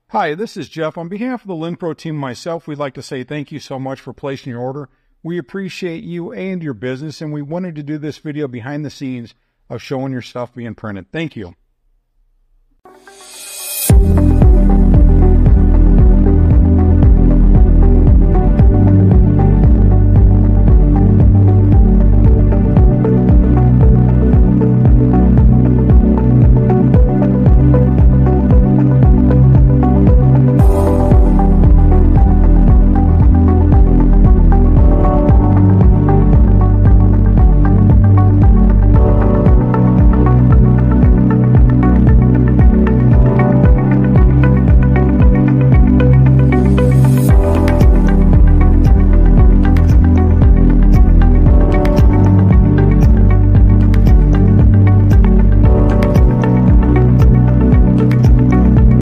Hi, this is Jeff. On behalf of the Lynnpro team and myself, we'd like to say thank you so much for placing your order. We appreciate you and your business, and we wanted to do this video behind the scenes of showing your stuff being printed. Thank you.